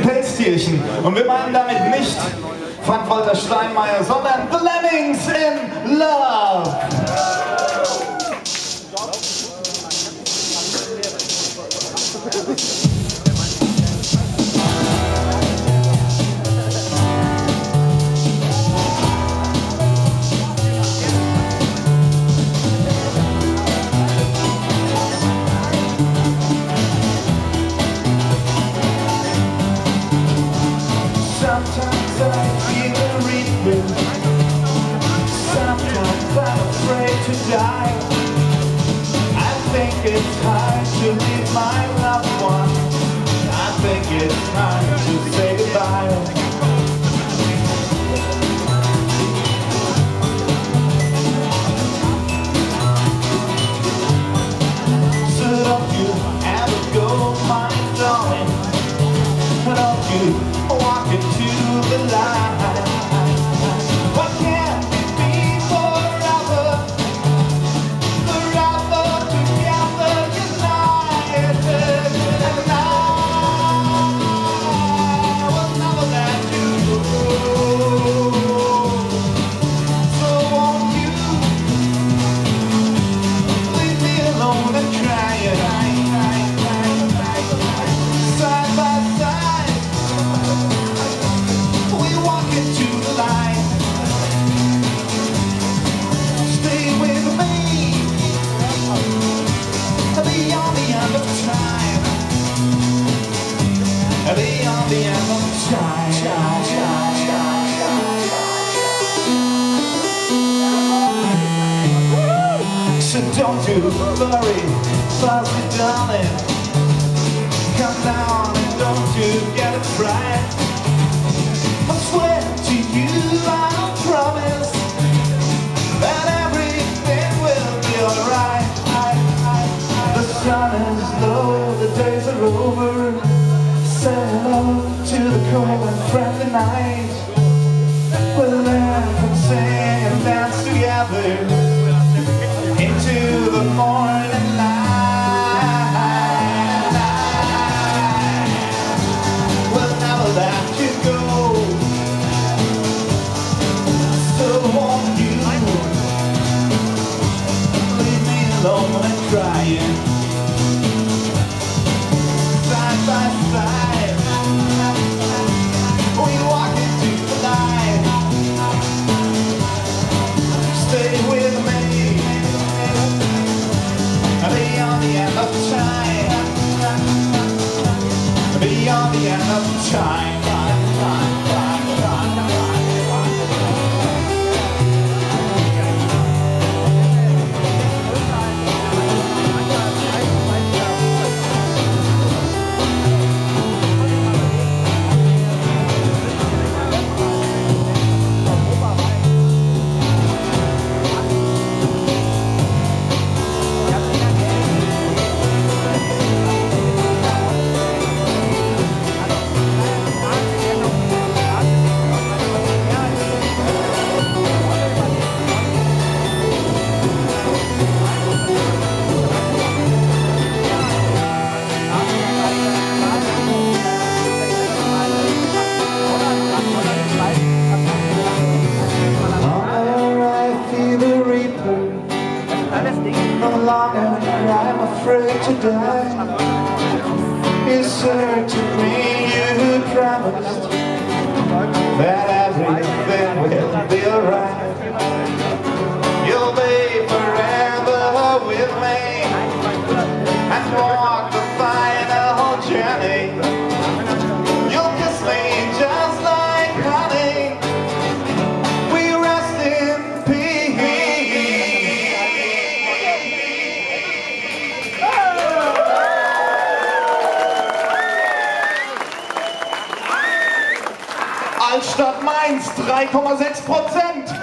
Pelztierchen. Und wir meinen damit nicht Frank-Walter Steinmeier, sondern The Lemmings in Love. Sometimes I feel the reaper. Sometimes I'm afraid to die. I think it's hard to leave my loved one. I think it's time to say goodbye. So don't you ever go, my darling. Don't you walk into the light. Why can't it be forever? Forever together, united. And I will never let you go. So won't you leave me alone and crying? Side by side, we walk into the light. Stay with me beyond the end of time. Beyond the end of time. So don't you worry, fuzzy darling. Come down and don't you get it right. I swear to you, I promise that everything will be alright. The sun is low, the days are over. Say hello to the cold and friendly night. We'll laugh and sing and dance together into the morning light. We'll never let you go. So won't you leave me alone and crying? Side by side, we walk into the light. Stay with me beyond the end of time. Beyond the end of time. No longer I'm afraid to die. You said to me you promised that everything will be alright. You'll be forever with me and walk the final journey. You'll kiss me just like honey. We rest in peace. Altstadt Mainz 3,6%.